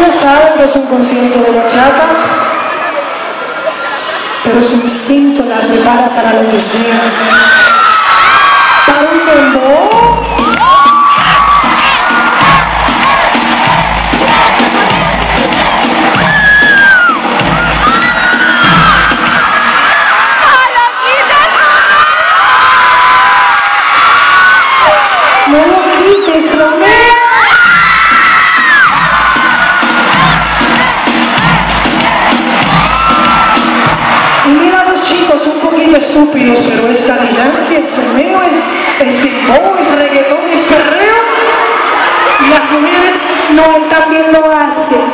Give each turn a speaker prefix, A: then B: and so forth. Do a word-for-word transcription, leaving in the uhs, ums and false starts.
A: hombres saben que es un concierto de bachata, pero su instinto la prepara para lo que sea. Para un dembow. No lo quites, Romeo. Y mira a los chicos un poquito estúpidos, pero es Daddy Yankee, es Romeo, es, es dembow, es reggaetón, es perreo. Y las mujeres no, él también lo hace.